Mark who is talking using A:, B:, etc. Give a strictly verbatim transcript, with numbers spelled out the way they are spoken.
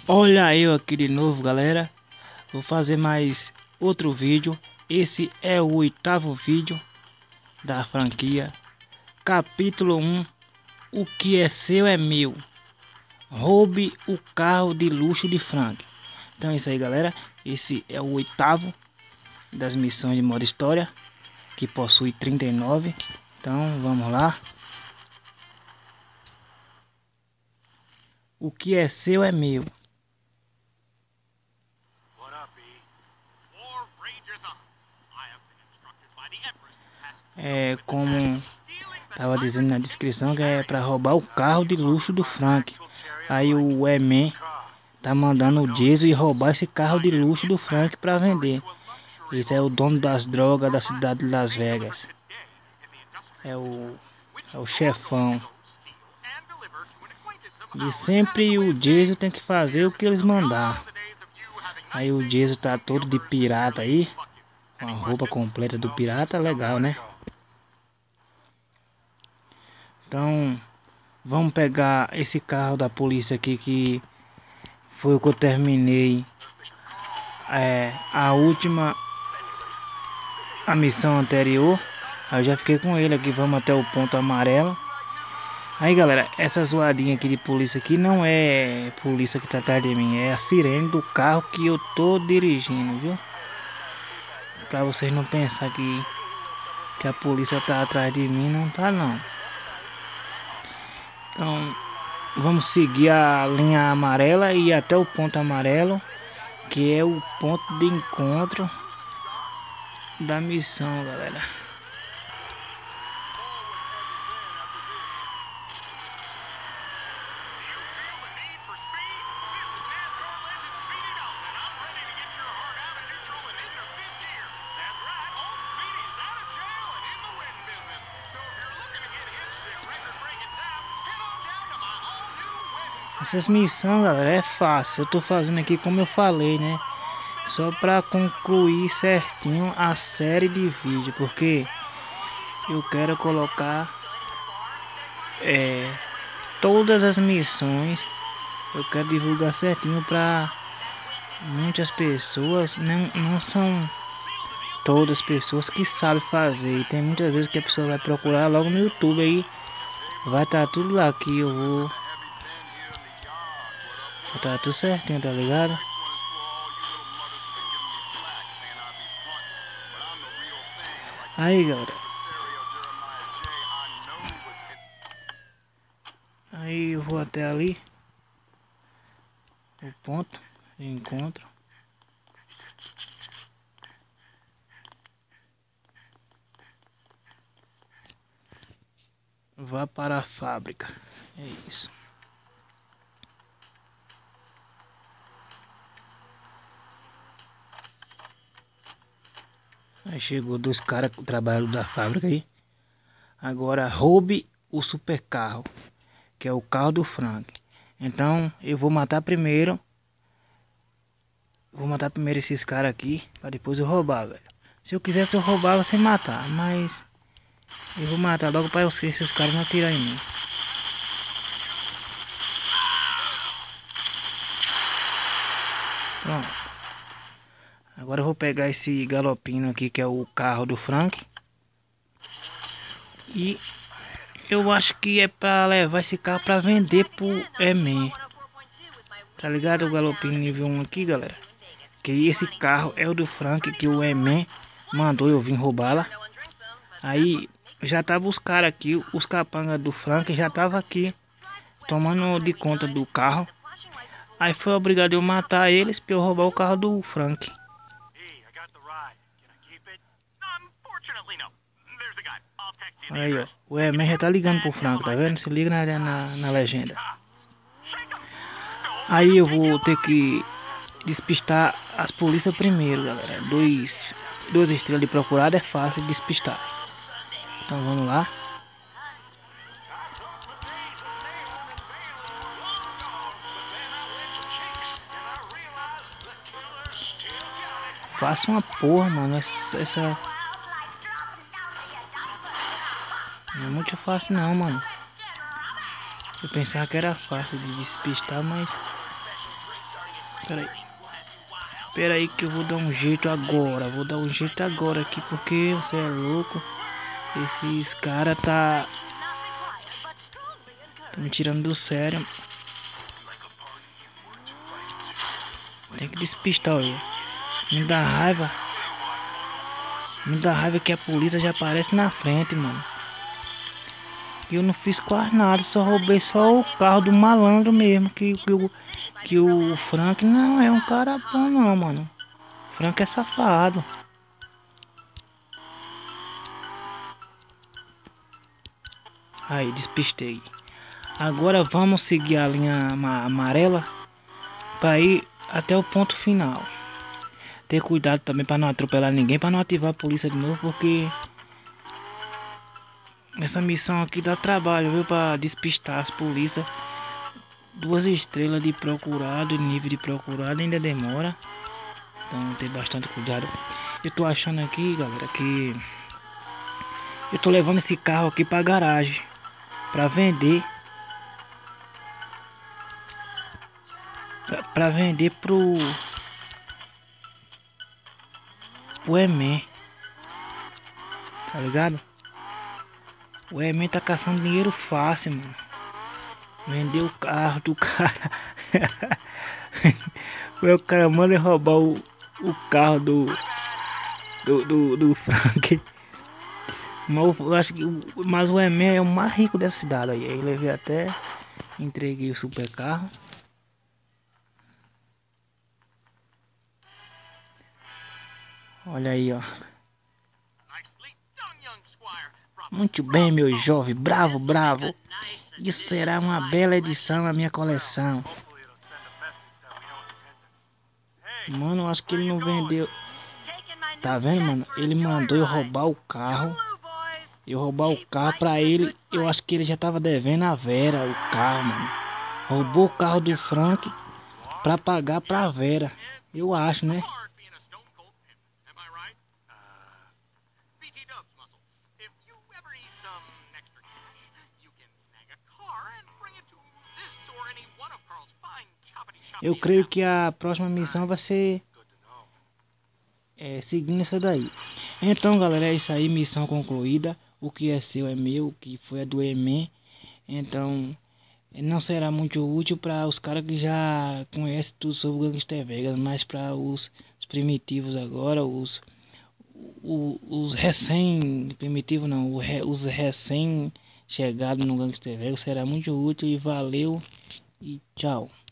A: Olha eu aqui de novo, galera. Vou fazer mais outro vídeo. Esse é o oitavo vídeo da franquia. Capítulo um. O que é seu é meu. Roube o carro de luxo de Frank. Então é isso aí, galera. Esse é o oitavo das missões de modo história, que possui trinta e nove. Então vamos lá. O que é seu é meu. É como tava dizendo na descrição, que é para roubar o carro de luxo do Frank. Aí o E-Man tá mandando o Jason ir roubar esse carro de luxo do Frank para vender. Esse é o dono das drogas da cidade de Las Vegas. É o, é o chefão. E sempre o Jason tem que fazer o que eles mandar. Aí o Jason tá todo de pirata aí, com a roupa completa do pirata, legal, né? Então, vamos pegar esse carro da polícia aqui, que foi o que eu terminei é, a última, a missão anterior. Aí eu já fiquei com ele aqui, vamos até o ponto amarelo. Aí galera, essa zoadinha aqui de polícia aqui não é polícia que tá atrás de mim, é a sirene do carro que eu tô dirigindo, viu? Pra vocês não pensar que, que a polícia tá atrás de mim, não tá não. Então, vamos seguir a linha amarela e ir até o ponto amarelo, que é o ponto de encontro da missão, galera. Essas missões, galera, é fácil. Eu tô fazendo aqui como eu falei, né? Só para concluir certinho a série de vídeo, porque eu quero colocar é, todas as missões. Eu quero divulgar certinho para muitas pessoas. Não, não são todas as pessoas que sabem fazer. E tem muitas vezes que a pessoa vai procurar logo no YouTube aí. Vai estar tá tudo lá que eu vou. Vai estar tá tudo certinho, tá ligado? Aí galera, aí eu vou até ali, o ponto de encontro. Vá para a fábrica, é isso. Aí chegou dois caras que trabalham da fábrica aí. Agora roube o super carro, que é o carro do Frank. Então eu vou matar primeiro. Vou matar primeiro esses caras aqui, para depois eu roubar, velho. Se eu quisesse eu roubava sem matar, mas eu vou matar logo para esses caras não atirarem em mim. Pronto. Agora eu vou pegar esse galopino aqui, que é o carro do Frank. E eu acho que é para levar esse carro para vender pro E-Man. Tá ligado o galopino nível um aqui, galera? Que esse carro é o do Frank, que o E-Man mandou eu vir roubá-la. Aí já tava os caras aqui, os capangas do Frank já tava aqui tomando de conta do carro. Aí foi obrigado eu matar eles para eu roubar o carro do Frank. Aí ó, o E-Man já tá ligando pro Frank, tá vendo? Se liga na, na, na legenda. Aí eu vou ter que despistar as polícias primeiro, galera. Dois, duas estrelas de procurado é fácil de despistar. Então vamos lá. Faça uma porra, mano. Essa, essa... Não é muito fácil não, mano. Eu pensava que era fácil de despistar, mas Pera aí. Pera aí que eu vou dar um jeito agora. Vou dar um jeito agora aqui porque você é louco. Esses caras tá... tá me tirando do sério. Tem que despistar, olha. Me dá raiva. Me dá raiva que a polícia já aparece na frente, mano. E eu não fiz quase nada, só roubei só o carro do malandro mesmo. Que, que, o, que o Frank não é um cara bom não, mano. O Frank é safado. Aí, despistei. Agora vamos seguir a linha ama- amarela para ir até o ponto final. Ter cuidado também para não atropelar ninguém, para não ativar a polícia de novo, porque essa missão aqui dá trabalho, viu, para despistar as polícias. Duas estrelas de procurado, nível de procurado ainda demora. Então ter bastante cuidado. Eu tô achando aqui, galera, que eu tô levando esse carro aqui para garagem para vender. Para vender pro o Emen, tá ligado? O Emen tá caçando dinheiro fácil, mano. Vendeu o carro do cara. O cara manda roubar o, o carro do do, do, do Frank. Mas eu acho que o, mas o Emen é o mais rico dessa cidade aí. Aí levei até, entreguei o super carro. Olha aí, ó. Muito bem, meu jovem. Bravo, bravo. Isso será uma bela edição na minha coleção. Mano, eu acho que ele não vendeu. Tá vendo, mano? Ele mandou eu roubar o carro. Eu roubar o carro pra ele. Eu acho que ele já tava devendo a Vera o carro, mano. Roubou o carro do Frank pra pagar pra Vera. Eu acho, né? Eu creio que a próxima missão vai ser é, seguindo essa daí. Então, galera, é isso aí. Missão concluída. O que é seu é meu. O que foi é do Emen. Então, não será muito útil para os caras que já conhecem tudo sobre o Gangster Vegas. Mas para os, os primitivos agora, os, os, os recém... Primitivos não. Os, os recém chegados no Gangster Vegas será muito útil. E valeu. E tchau.